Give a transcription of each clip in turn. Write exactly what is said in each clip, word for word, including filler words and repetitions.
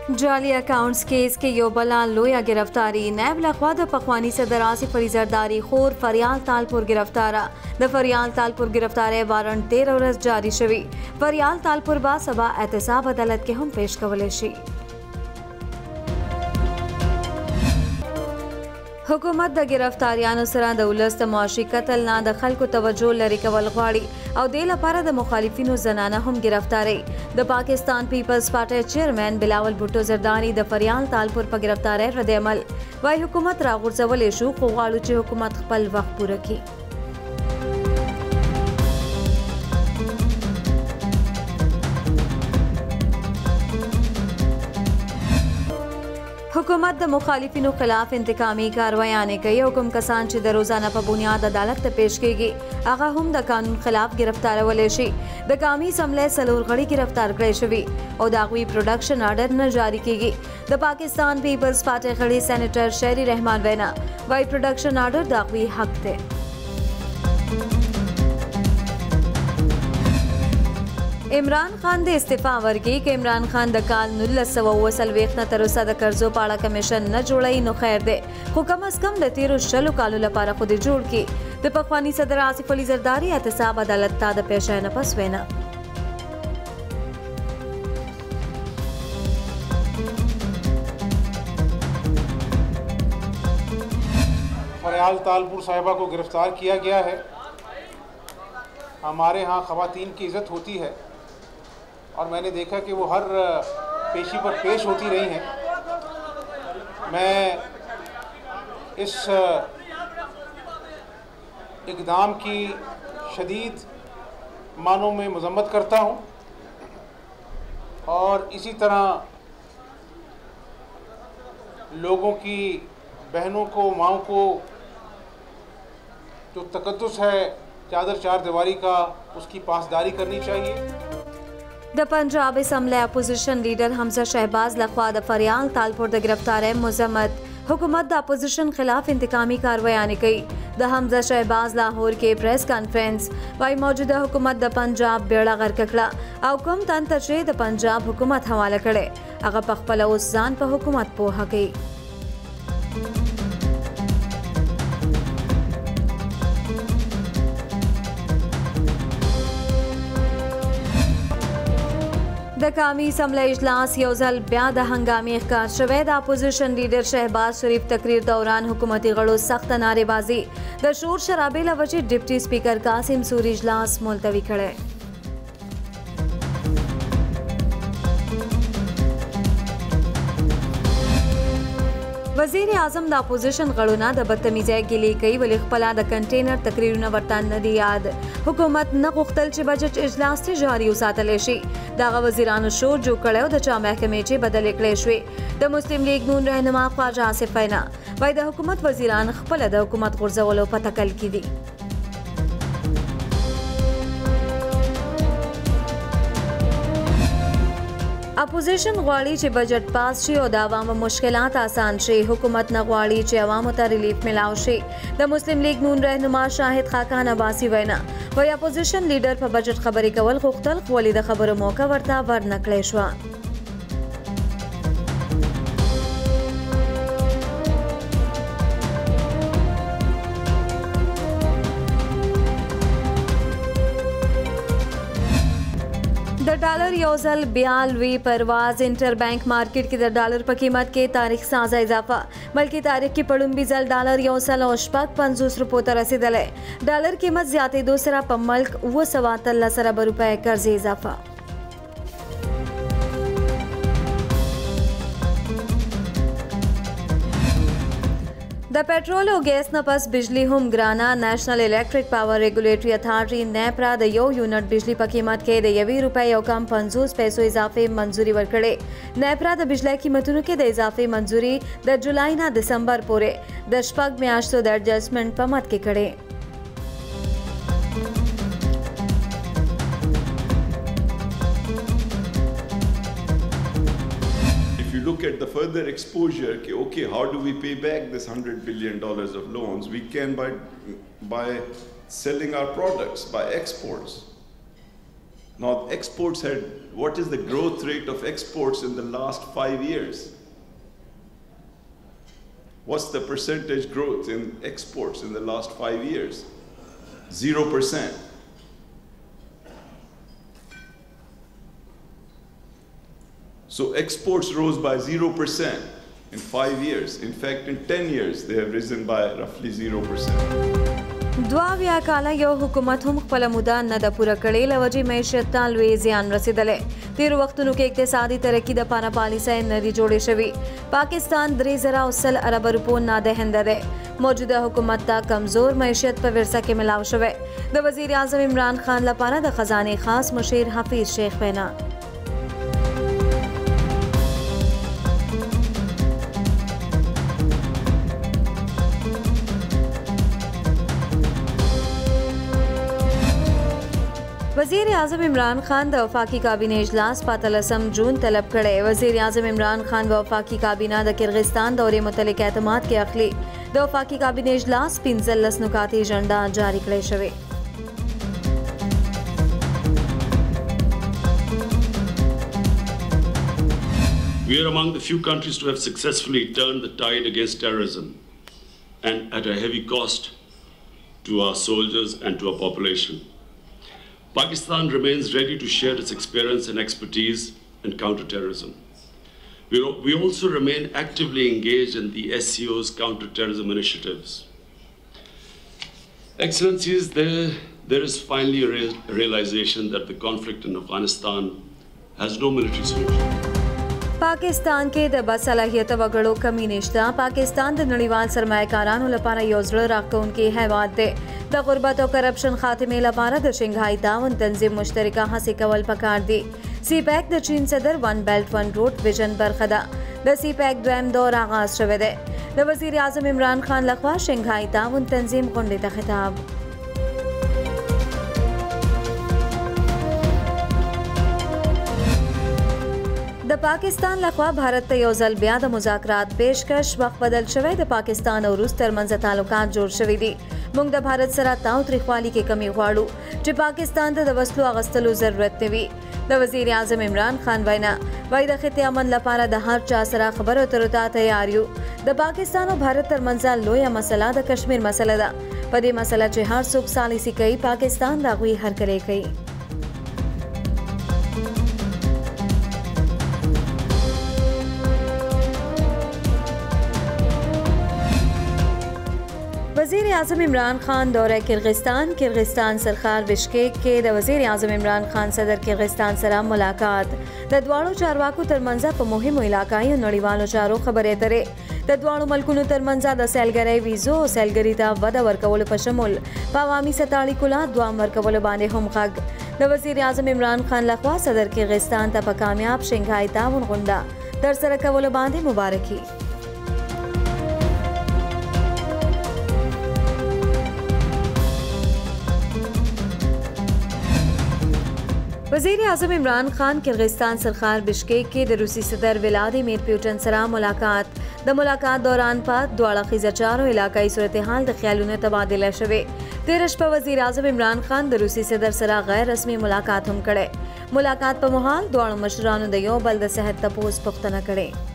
जाली accounts case के योबला लोया गिरफ्तारी नैब लखवा द पखवानी सदरासी फरीजरदारी खोर फरियाल तालपुर गिरफ्तारा द फरियाल तालपुर गिरफ्तारे वारंट तेरह रस जारी शवी फरियाल तालपुर बा सबा एहतसाब अदालत के हम पेश कवलेशी हुकूमत द गिरफ्तारियानो सरा द उलस द मुआशी कत्ल ना द खल्को तवज्जो लरी कवल गवाड़ी और दे लपारा द मुखालिफिनो जनाना हम गिरफ्तारे द Pakistan peoples party chairman Bilawal Bhutto Zardari द फरियाल तालपुर पर गिरफ्तारे रद्द अमल वाई हुकूमत रागुर्जवल इशू खुवाड़ू चे हुकूमत खपल वक्त पूरा की हुकूमत द मुखालिफिनो खिलाफ इंतकामी कार्रवाई ने कई हुक्म कसान चे द रोजाना पर बुनियाद अदालत त पेश केगी आगा हम द कानून खिलाफ गिरफ्तार वलेशी द कामी समले सलूर गड़ी गिरफ्तार करे शवी और दागवी प्रोडक्शन आर्डर न जारी केगी द पाकिस्तान पीपल्स पार्टी खड़ी सेनेटर शेरी रहमान वेना वाई प्रोडक्शन आर्डर दागवी हक थे इमरान खान दे इस्तीफा वर्गी कि इमरान खान द काल नुल्लस सवा वसल वेखना तरोसा द कर्जो पाड़ा कमीशन न जोड़ई नो खैर दे खो कम अज कम द तेरो शलो कालू लपारा खुद जोड़ की द पखवानी सदर आसिफ अली जरदारी एहतसाब अदालत ता द पेश न पस वेना फरियाल तालपुर साहिबा को गिरफ्तार किया गया है। हमारे यहाँ ख़वातीन की इज़्ज़त होती है और मैंने देखा कि वो हर पेशी पर पेश होती रही हैं। मैं इस इक़दाम की शदीद मानों में मज़म्मत करता हूँ और इसी तरह लोगों की बहनों को माओं को जो तकद्दुस है चादर चार दीवारी का उसकी पासदारी करनी चाहिए। द Punjab assembly opposition leader Hamza Shahbaz लखवा द फरियाल तालपुर द गिरफ्तार मुजम्मत हुकूमत द अपोजिशन खिलाफ इंतकामी कार्रवाई ने कई द हमजा शहबाज लाहौर के प्रेस कॉन्फ्रेंस वाई मौजूदा हुकूमत द पंजाब बेड़ा गरककड़ा आउकम तन तचे द पंजाब हुकूमत हवाला करे अगर पखपला उस जान पर हुकूमत पोहा गई द कामी समले इजलास योजल ब्याद हंगामी इख्कार शवेद अपोजिशन लीडर शहबाज शरीफ तकरीर दौरान हुकूमती गड़ो सख्त नारेबाजी द शोर शराबे लवजी डिप्टी स्पीकर कासिम सूरी इजलास मुलतवी खड़े वजीर आजम द अपोजिशन गड़ोना द बदतमीजी गिली कई वली खपला द कंटेनर तकरीर न वर्तान नदी याद हुकूमत न गुख्तल चे बजट इजलास से जारी उसातलेशी दागा वजीरान शोर जो कड़े द चा महकमे चे बदल इकलेशवे द मुस्लिम लीग नून रहनुमा ख्वाजा आसिफ फैना वाई द हुकूमत वजीरान खपला द हुकूमत गुर्जवलो पतकल की दी अपोजिशन ग्वाड़ी चे बजट पास चे और दावाम मुश्किलात आसान चे हुकूमत न ग्वाड़ी चे अवाम ता रिलीफ मिलाव चे द मुस्लिम लीग नून रहनुमा शाहिद खाकान अबासी वैना वही अपोजिशन लीडर पर बजट खबरी कवल खुख्तल वली द खबर मौका वर्ता वर नकलेशवा द डॉलर योजल बयालवी परवाज इंटर बैंक मार्केट की द डॉलर पर कीमत के तारीख साजा इजाफा बल्कि तारीख की पड़ुम बिजल डॉलर योसल औशपाक पंजूस रुपये तर रसीदल है डॉलर कीमत ज्यादा दो सरा पमल्क वो सवा तल्ला सरब रुपये कर्ज इजाफा द पेट्रोल और गैस न पस बिजली हम ग्राना national electric power regulatory authority NEPRA द यो यूनिट बिजली पर कीमत के द यवी रुपये यो कम पंजूस पैसो इजाफे मंजूरी वरकड़े नेपरा द बिजली कीमतों के द इजाफे मंजूरी द जुलाई ना दिसंबर पूरे दशपग में आज तो द एडजस्टमेंट पर मत के कड़े Look at the further exposure, okay, how do we pay back this one hundred billion dollars of loans? We can by, by selling our products, by exports. Now exports had, what is the growth rate of exports in the last five years? What's the percentage growth in exports in the last five years? Zero percent. So exports rose by zero percent in five years. In fact, in ten years, they have risen by roughly zero percent. دواویا کاله یو حکومت هم خپل موده نه د پوره کړې له وجې معیشت ته لوی زیان رسېدلی. تېرو وختونو کې اقتصادي ترقي د پاره پالیسۍ نه دي جوړې شوي. پاکستان درې زره او سل اربه روپو نادهنده دی. موجوده حکومت ته کمزور معیشت په ورثه کې ملاو شوی. د وزیر اعظم عمران خان لپاره د خزانې خاص مشیر حفیظ شیخ وینا. وزیر اعظم عمران خان د وفاقي کابینه اجلاس په اتلسم جون طلب کړی. وزیر اعظم عمران خان و وفاقي کابینه د کرغستان دورې متعلق اعتماد کې اخلي. د وفاقي کابینه اجلاس پنځلس نکاتي ایجنډا جاری کړی شوی. We are among the few countries to have successfully turned the tide against terrorism and at a heavy cost to our soldiers and to our population. Pakistan remains ready to share its experience and expertise in counterterrorism. We, we also remain actively engaged in the S C O's counterterrorism initiatives. Excellencies, there, there is finally a real, realization that the conflict in Afghanistan has no military solution. پاکستان کې د باصلاحیت وګړو کمی نشته. پاکستان د نړیوال سرمایه‌کارانو لپاره یو زړه راښکونکی هیواد دی. د غربت او کرپشن خاتمې لپاره د شنګهای تعاون تنظیم مشترکه هڅې کول پکار دي. سی پیک د چین صدر ون بیلټ ون روډ ویژن برخه ده. د سی پیک دویم دور آغاز شوی دی. د وزیر اعظم عمران خان لخوا شنګهای تعاون تنظیم غونډې ته خطاب. د پاکستان لخوا بھارت ته یو ځل بیا د مذاکرات پیشکش. وخت بدل شوی. د پاکستان او روس ترمنځ تعلقات جوړ شوي دي. موږ د بھارت سره تاوتریخوالي کې کمی غواړو چې پاکستان ته د وسلو اغوستلو ضرورت نه وي. د وزیر اعظم عمران خان وینا وایي د خطې امن لپاره د هر چا سره خبرو اترو ته تیار یو. د پاکستان او بھارت ترمنځ لویه مسله د کشمیر مسله ده. په دې مسله چې هر څوک سالیسي کوي، پاکستان د هغوی هرکلی کوي. وزیر اعظم عمران خان دورہ کرغستان کرغستان سرخار بشکیک کې د وزیر اعظم عمران خان صدر کرغستان سره ملاقات. د دواړو چارواکو ترمنځ په مهمو علاقايي او نړیوالو چارو خبرې اترې. د دواړو ملکونو ترمنځ د سیلګرۍ ویزو او سیلګرۍ ته وده ورکولو په شمول په عوامي سطح اړیکو لا دوام ورکولو باندې هم غږ. د وزیر اعظم عمران خان لخوا صدر کرغستان ته په کامیاب شنګهای تعاون غونډه ترسره کولو باندې مبارکي. وزیر اعظم عمران خان کرغستان سرخار بشکیک کې د روسي صدر ولادیمیر پوټین سره ملاقات. د ملاقات دوران په دواړه خیزه چارو علاقايي صورتحال د خیالونو تبادله شوې. تېره شپه وزیر اعظم عمران خان د روسي صدر سره غیر رسمي ملاقات هم کړی. ملاقات په مهال دواړو مشرانو د یو بل د صحت تپوس پوښتنه کړې.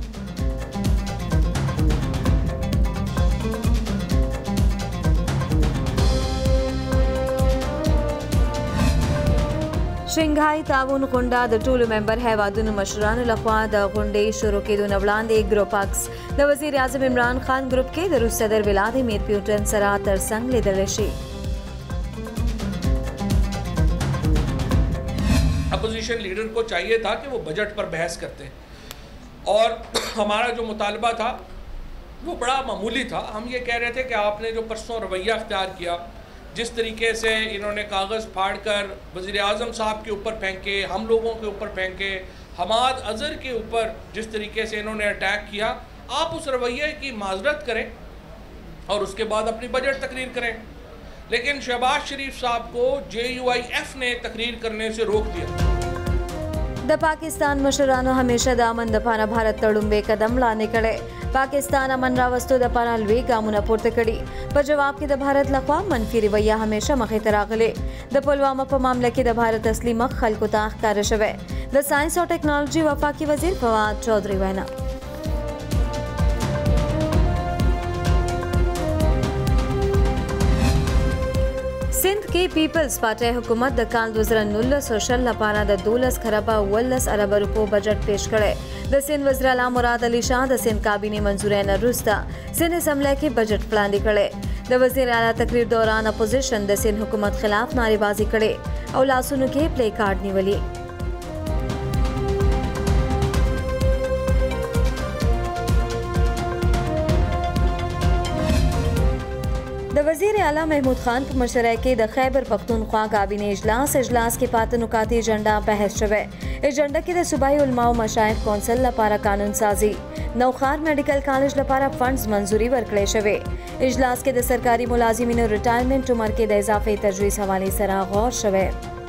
شنګهای تعاون غونډه د ټولو ممبر هیوادونو مشرانو لخوا د غونډې شروع کېدو نه وړاندې ګروپکس د وزیر اعظم عمران خان ګروپ کې د روس صدر ولادیمیر پوټین سره ترڅنګ لیدلی شي. Opposition leader को चाहिए था कि वो बजट पर बहस करते और हमारा जो मुतालबा था वो बड़ा मामूली था. हम ये कह रहे थे कि आपने जो परसों रवैया अख्तियार किया, जिस तरीके से इन्होंने कागज़ फाड़ कर वज़ीर आज़म साहब के ऊपर फेंके, हम लोगों के ऊपर फेंके, हमाद अज़हर के ऊपर जिस तरीके से इन्होंने अटैक किया, आप उस रवैये की माजरत करें और उसके बाद अपनी बजट तकरीर करें. लेकिन शहबाज शरीफ साहब को जे यू आई एफ ने तकरीर करने से रोक दिया. د پاکستان مشرانو همیشه د امن لپاره بھارت ته لومړی قدم وړاندې کړی. पाकिस्तान अमन रावस्तो द पारा लुई गामूना पुरते कड़ी पर जवाब के द भारत लखवा मनफी रवैया हमेशा मखे तरागले द पुलवामा पर मामले के द भारत असली मख खल को ताख कारशवे द साइंस और टेक्नोलॉजी वफाकी वजीर फवाद चौधरी वैना सिंध के पीपल्स पार्टी हुकूमत द काल दो हज़ार उन्नीस और शल लपाना द दौलस खरबा वल्लस अरब रुपो बजट पेश करे द सिंध वज़ीर आला मुराद अली शाह द सिंध काबीने मंजूर न रुस्ता सिंध असम्बली के बजट प्लान करे द वज़ीर आला तकरीर दौरान अपोजिशन द सिंध हुकूमत खिलाफ नारेबाजी करे और लासुनु के प्ले कार्ड निवली द वज़ीर आला महमूद खान पर मशरके द खैबर पख्तूनख्वा काबीने इजलास इजलास के पात नुकाती एजेंडा बहस शवे एजेंडा के द सूबाई उलमा व मशाइख कौंसिल लपारा कानून साजी नौखार मेडिकल कॉलेज लपारा फंड्स मंजूरी वर्कड़े शवे इजलास के द सरकारी मुलाजिमीन रिटायरमेंट उम्र के द इजाफे तजवीज़ हवाले सरा गौर शवे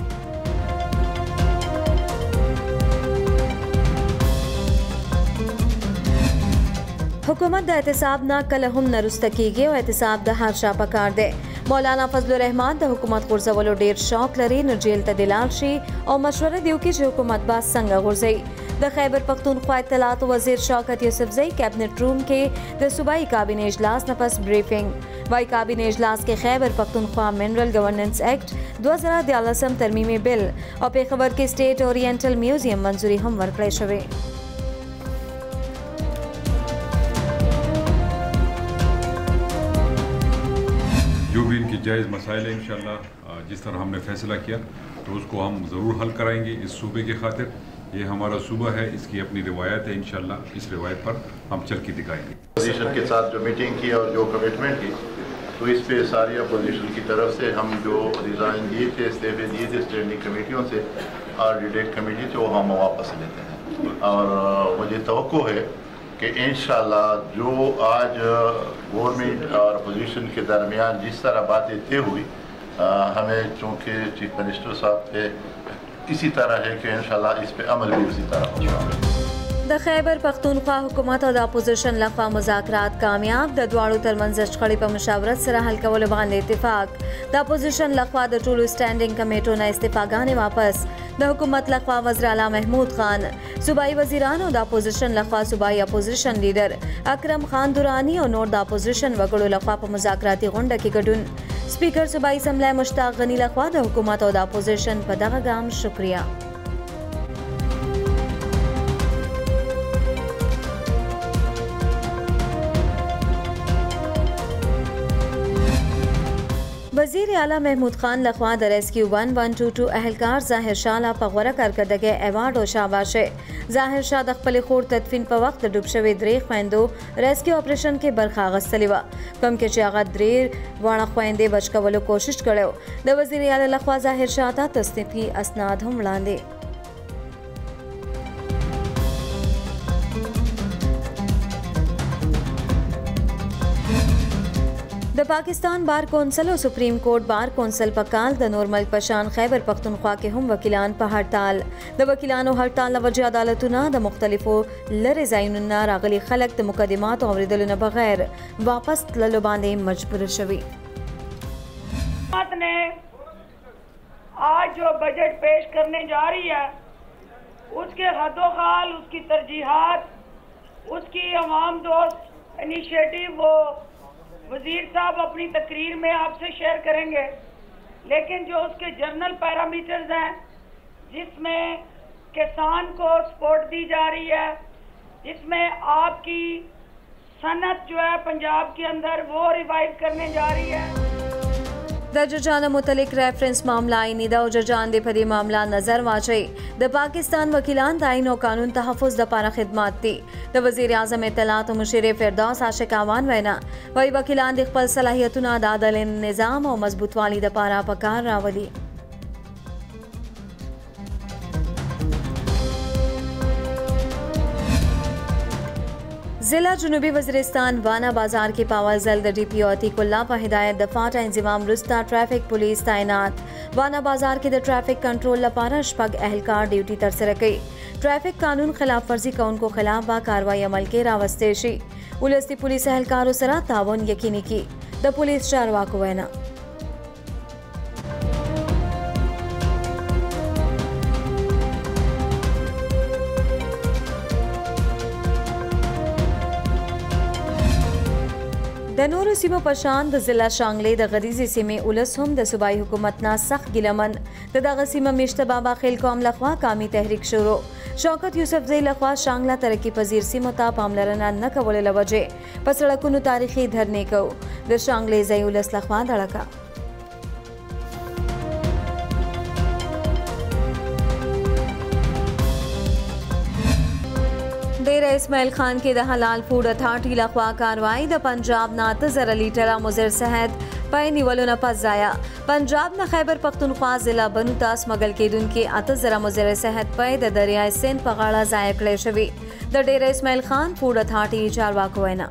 हुकूमत द एहतसाब न कल हम नरुस्तकीगे और एहतसाब द हादसा पकार दे मौलाना फजलुर रहमान द हुकूमत गुर्जवलो डेर शौक लरी न जेल त दिलालशी और मशवरा दियो की हुकूमत बास संगा गुर्जई द खैबर पख्तूनख्वा इत्तलात वज़ीर शौकत यूसुफजई कैबिनेट रूम के द सूबाई काबीने इजलास नपस ब्रीफिंग वाई काबीने इजलास के Khyber Pakhtunkhwa mineral governance act दो हज़ार दयालसम तरमीमी बिल और पेखबर के स्टेट ओरिएंटल म्यूजियम मंजूरी हम वर्कड़े शवे जो भी इनकी जायज़ मसाइल हैं इंशाअल्लाह जिस तरह हमने फ़ैसला किया तो उसको हम ज़रूर हल कराएंगे इस सूबे की खातिर। ये हमारा सूबा है, इसकी अपनी रिवायत है, इंशाअल्लाह इस रिवायत पर हम चल के दिखाएंगे। अपोजिशन के साथ जो मीटिंग की और जो कमिटमेंट की तो इस पे सारी अपोजिशन की तरफ से हम जो रिज़ाइन दिए थे, इस्तीफे दिए थे स्टैंडिंग कमेटियों से और डिटेक्ट कमेटी से वो हम वापस लेते हैं और मुझे तवक्को है कि इंशाअल्लाह जो आज गवर्नमेंट और अपोजिशन के दरमियान जिस तरह बातें तय हुई आ, हमें चूँकि चीफ मिनिस्टर साहब पे इसी तरह है कि इंशाअल्लाह इस पे अमल भी उसी तरह होगा। द खैबर पख्तूनख्वा हुकूमत और द अपोजिशन लखवा मुज़ाकरात कामयाब द द्वाड़ो तरमंज खड़ी पर मुशावरत सरा हल कवल बांध इत्तेफाक द अपोजिशन लखवा द टूलू स्टैंडिंग कमेटो न इस्तीफागाने वापस द हुकूमत लखवा वज़ीर आला महमूद खान सूबाई वज़ीरान और द अपोजिशन लखवा सूबाई अपोजिशन लीडर अकरम खान दुरानी और नोट द अपोजिशन वगड़ो लखवा पर मुज़ाकराती गुंड की गडुन स्पीकर सूबाई असम्बली मुश्ताक गनी लखवा द हुकूमत और द अपोजिशन पर दगागाम शुक्रिया। वज़ीर आला महमूद खान लखवा द rescue one one two two अहलकार ज़ाहिर शाह ला पगवरा कारकर्दगी एवार्ड और शाबाश ज़ाहिर शाह दखपल खोर तदफीन पर वक्त डुबशवे द्रे ख्वेंदो रेस्क्यू ऑपरेशन के बरखागज तलिवा कम के चागा द्रेर वाड़ा ख्वेंदे बचकवलो कोशिश करो द वज़ीर आला लखवा ज़ाहिर शाह ता तस्नीफी असनाद हम लांदे द पाकिस्तान बार कौंसिल और सुप्रीम कोर्ट बार कौंसिल पकाल द नॉर्मल पशान खैबर पख्तूनख्वा के हम वकीलान पर हड़ताल द वकीलान हड़ताल वजह अदालतुना द मुख्तलिफो लरजाइनुन्ना रागली खलक द मुकदमात और बगैर वापस ललो बांधे मजबूर शवी ने आज जो बजट पेश करने जा रही है उसके हदोखाल उसकी तरजीहात उसकी अवाम दोस्त इनिशिएटिव वो वजीर साहब अपनी तकरीर में आपसे शेयर करेंगे, लेकिन जो उसके जर्नल पैरामीटर्स हैं जिसमें किसान को सपोर्ट दी जा रही है, जिसमें आपकी सनत जो है पंजाब के अंदर वो रिवाइव करने जा रही है। द जजान मुतलिक रेफरेंस मामला आईनी द जजान दे पदी मामला नजर वाचई द पाकिस्तान वकीलान आइन और कानून तहफ़्फ़ुज़ द पारा खिदमात दी द वज़ीर आज़म इत्तलात और मुशीर फ़िरदौस आशिक आवान वैना वही वकीलान दिखपल सलाहियतुना दादल निज़ाम और मजबूत वाली द पारा पकार रावली। जिला जुनूबी वज़ीरिस्तान वाना बाजार के पावा जल्द डी पी और अतीकुल्ला पर हिदायत दफा इंतजाम रुस्ता ट्रैफिक पुलिस तैनात वाना बाजार के द ट्रैफिक कंट्रोल लपारा शपग अहलकार ड्यूटी तरस रखी ट्रैफिक कानून खिलाफ वर्जी का उनको खिलाफ बा कार्रवाई अमल के रावस्तेशी ولس د پولیس اهلکارو سره تعاون یقیني کی. د پولیس چارواکو وینا د نورو سیمو په شان د ضلع شانګلې د غریزي سیمې ولس هم د صوبایي حکومت نه سخت ګیلمن د دغه سیمه میشته بابا خیل قوم لخوا قامي تحریک شروع. شوکت یوسفزئی لخوا شانګله ترقی پذیر سیمو ته پاملرنه نه کولو له وجې په سړکونو تاریخي دھرنې کو. د شانګلې ځای ولس لخوا دړکه ډیره اسماعیل خان کې د حلال فوډ اتھارټي لخوا کاروایی د پنجاب نه اته زره لیټره مضر صحت پای نیولو نه پس ځایه. پنجاب نه خیبر پختونخوا ضلع بنو ته سمګل کېدونکي اته زره مضر صحت پای د دریای سیند په غاړه ضایع کړی شوي. د ډیره اسماعیل خان فوډ اتھارټي چارواکو وینا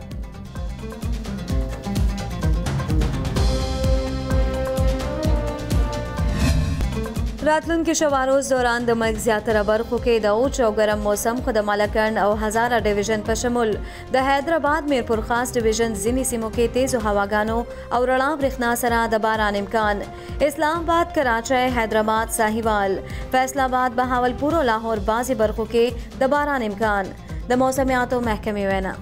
راتلونکي شواروز دوران د ملک زیاتره برخو کې د اوچ او ګرم موسم خو د مالکند او هزاره ډیویژن په شمول د حیدرآباد میرپور خاص ډیویژن ځینې سیمو کې تیزو هواګانو او رڼا برېښنا سره د باران امکان. اسلام آباد، کراچۍ، حیدرآباد، ساهیوال، فیصل آباد، بهاولپور او لاهور بعضې برخو کې د باران امکان. د موسمیاتو محکمې وینا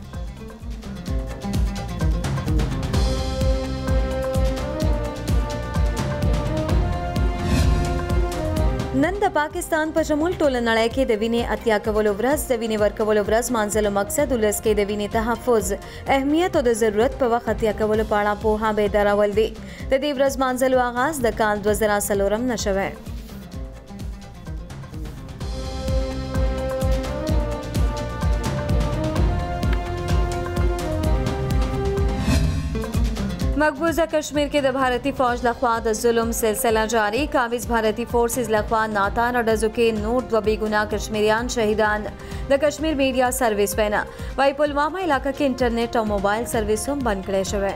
نن د پاکستان په شمول ټوله نړۍ کې د وینې اتیا کولو ورځ د وینې ورکولو ورځ مانځلو مقصد ولس کې د وینې تحفظ، اهمیت او د ضرورت په وخت اتیا کولو په اړه پوهه بیدارول دي. د دې ورځ مانځلو آغاز د کال دوه زره څلورم نه شوی. مقبوضه کشمیر کې د بھارتی فوج لخوا د ظلم سلسله جاری. کاویز بھارتی فورسز لخوا ناتان ډزو کې نور دوه بیګناه کشمیریان شهیدان. د کشمیر میډیا سرویس وینا وايي پلوامه علاقه کې انټرنیټ او موبایل سرویس هم بند کړی شوی.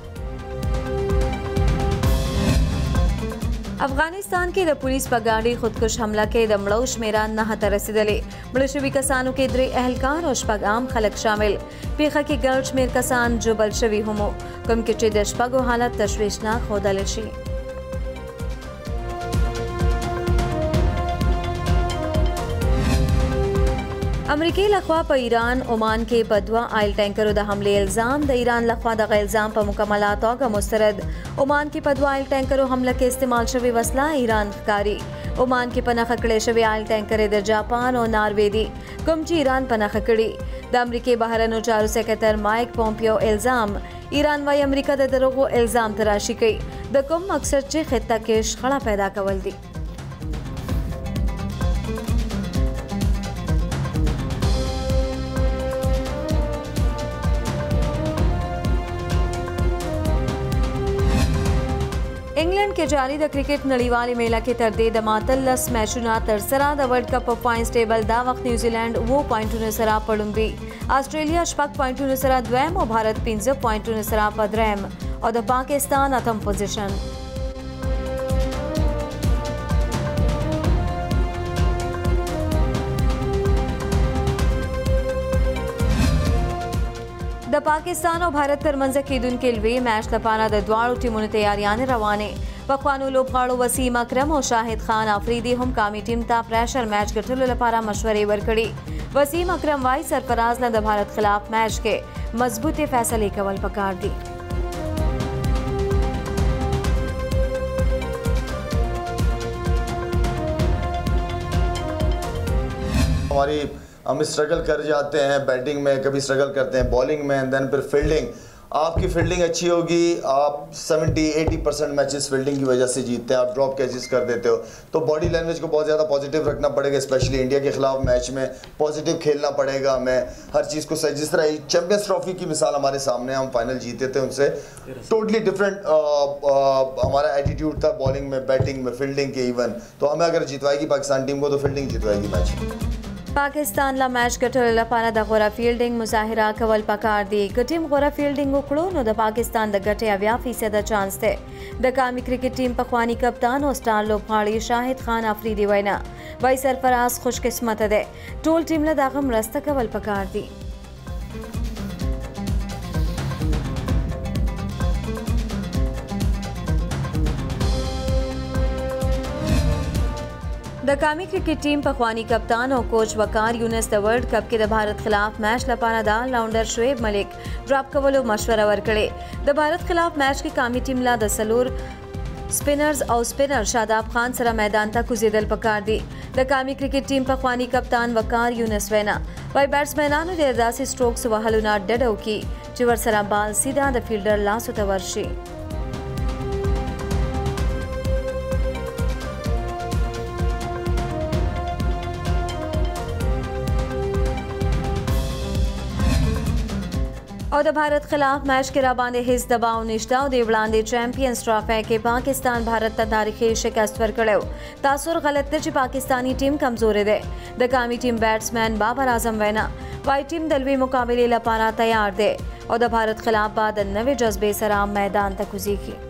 افغانستان کې د پولیس په ګاډي خودکش حمله کې د مړو شمیره نهه ته رسیدلې. مړه شوي کسانو کې درې اهلکار او شپږ عام خلک شامل. پیښه کې ګڼ شمېر کسان جوبل شوي هم وو، کوم کې چې د شپږو حالت تشویشناک ښودلی شي. امریکای لخوا په ایران عمان کې په دوه آیل ټینکرو د حملې الزام. د ایران لخوا دغه الزام په مکمله توګه مسترد. عمان کې په دوه آیل ټینکرو حمله کې استعمال شوې وسله ایران ښکاري. عمان کې په نښه کړی شوی آیل ټینکر د جاپان او ناروې دي، کوم چې ایران په نښه کړي. د امریکای بهرنیو چارو سکرټر مایک پومپیو الزام ایران وايي امریکا د دروغو الزام تراشي کوي، د کوم مقصد چې خطه کې شخړه پیدا کول دي. انګلند کې جاري د کرکټ نړیوالې میله کې تر دې د ماتلس میچونه تر سره د ورلد کپ په پوینټس ټیبل دا وخت نیوزیلینډ اووه پوینټونو سره په لومړي، آسټرالیا شپږ پوینټونو سره دویم او بھارت پنځه پوینټونو سره په دریم او د پاکستان اتم پوزیشن. د پاکستان او بھارت ترمنځ کېدونکي لوی میچ لپاره د دواړو ټیمونو تیاریانې روانې. پخوانو لوبغاړو وسیم اکرم او شاهد خان افریدي هم قامي ټیم ته پریشر میچ ګټلو لپاره مشورې ورکړي. وسیم اکرم وايي سرفراز له د بھارت خلاف میچ کې مضبوطې فیصلې کول پکار دي. हमारी हम स्ट्रगल कर जाते हैं बैटिंग में, कभी स्ट्रगल करते हैं बॉलिंग में, एंड देन फिर फील्डिंग. आपकी फील्डिंग अच्छी होगी, आप सत्तर अस्सी परसेंट मैचेस फील्डिंग की वजह से जीतते हैं. आप ड्रॉप कैचेस कर देते हो, तो बॉडी लैंग्वेज को बहुत ज़्यादा पॉजिटिव रखना पड़ेगा. स्पेशली इंडिया के खिलाफ मैच में पॉजिटिव खेलना पड़ेगा हमें. हर चीज़ को सही, जिस तरह चैम्पियंस ट्रॉफी की मिसाल हमारे सामने, हम फाइनल जीते थे उनसे टोटली डिफरेंट हमारा एटीट्यूड था बॉलिंग में, बैटिंग में, फील्डिंग के इवन. तो हमें अगर जितवाएगी पाकिस्तान टीम को तो फील्डिंग जितवाएगी मैच. پاکستان له میچ ګټلو لپاره د غوره فیلډینګ مظاهره کول پکار دي. که ټیم غوره فیلډینګ وکړو نو د پاکستان د ګټې اویا فیصده چانس دی. د قومي کرکټ ټیم پخوانی کپتان او سټار لوبغاړي شاهد خان افریدي وینا وايي سرفراز خوش قسمت دی، ټول ټیم له دغه مرسته کول پکار دي. د قومي کرکټ ټیم پخوانی کپتان او کوچ وقار یونس د ورلد کپ کې د بھارت خلاف میچ لپاره د آل راونډر شعیب ملک ډراپ کولو مشوره ورکړې. د بھارت خلاف میچ کې قومي ټیم لا د سلور سپینرز او سپینر شاداب خان سره میدان ته کوزیدل پکار دي. د قومي کرکټ ټیم پخوانی کپتان وقار یونس وینا وای بیټسمنانو د داسې سټروکس وهلو نه ډډه وکړي چې ورسره بال سیده د فیلډر لاسو ته ورشي. او د بھارت خلاف میچ کې را باندې هیڅ دباو نشته او د وړاندې چیمپئنز ټرافي کې پاکستان بھارت ته تاریخي شکست ورکړو. تاثر غلط دی چې پاکستانی ټیم کمزورې ده. د قومي ټیم بیټسمن بابر اعظم وینا وای ټیم د لوی مقابلې لپاره تیار دی او د بھارت خلاف بعد نوې جذبې سره میدان ته کوزيږي.